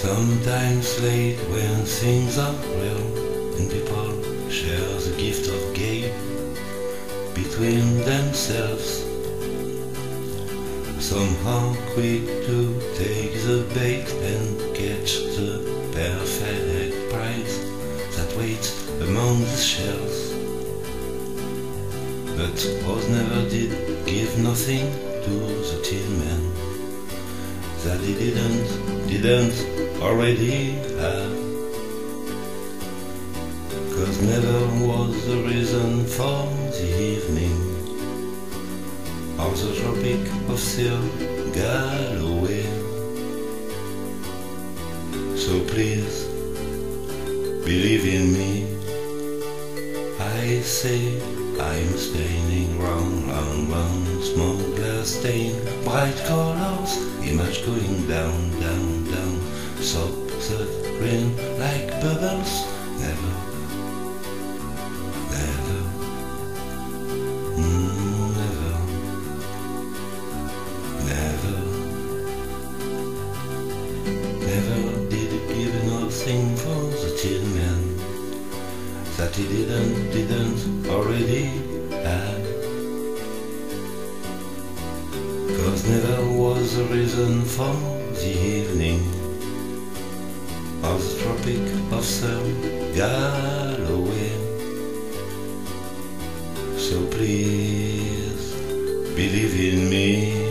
Sometimes late when things are real and people share the gift of game between themselves. Somehow quick to take the bait and catch the perfect prize that waits among the shells. But Oz never did give nothing to the tin man that he didn't already have. 'Cause never was the reason for the evening of the Tropic of Sir Galloway. So please believe in me, I say I'm standing round, small glass stain, bright colors, image going down, soap that grin like bubbles, never, never, never, never, never did he give nothing for the tin man that he didn't already have. 'Cause never was a reason for the evening of the Tropic of Sir Galloway. So please believe in me.